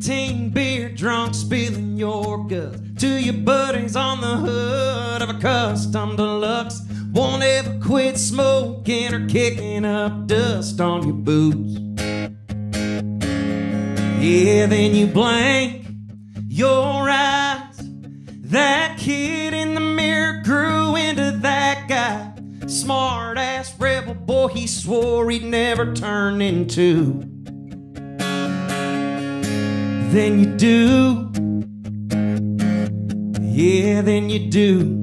18 beer drunk, spilling your guts to your buddies on the hood of a custom deluxe. Won't ever quit smoking or kicking up dust on your boots. Yeah, then you blank your eyes. That kid in the mirror grew into that guy. Smart ass rebel boy he swore he'd never turn into. Then you do. Yeah, then you do.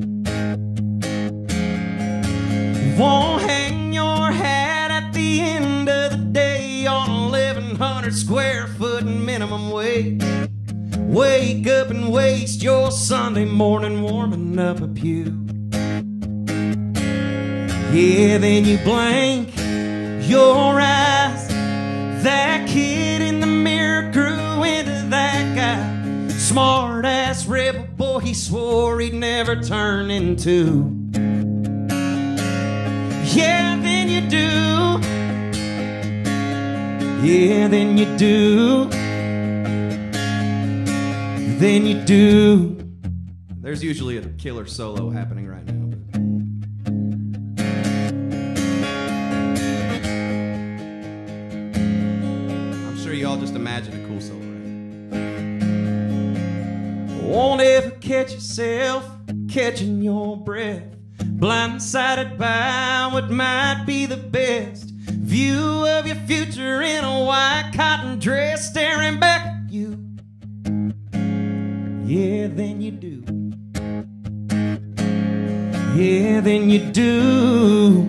Won't hang your hat at the end of the day on 1,100 square foot minimum wage. Wake up and waste your Sunday morning warming up a pew. Yeah, then you blank your eyes. That kid in the mirror grew into that guy. Smart ass rebel boy he swore he'd never turn into. Yeah, then you do. Yeah, then you do. Then you do. There's usually a killer solo happening right now. I'm sure y'all just imagine a cool solo, right? Won't ever catch yourself catching your breath, blindsided by what might be the best view of your future in a white cotton dress, staring back at you. Yeah, then you do. Yeah, then you do.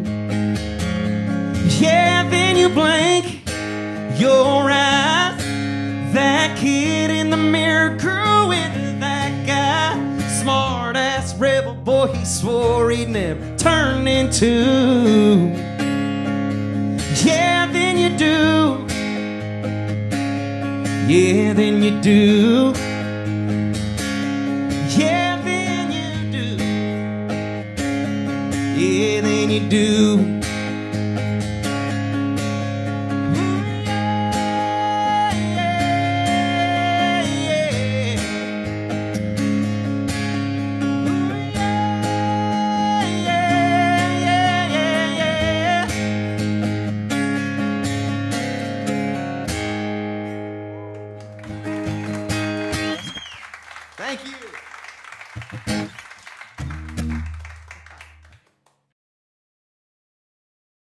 Yeah, then you blink your eyes. That kid in the mirror grew into that guy. Smart ass rebel boy he swore he'd never turn into. Yeah, then you do. Yeah, then you do. Yeah, then you do. Yeah, then you do. Thank you.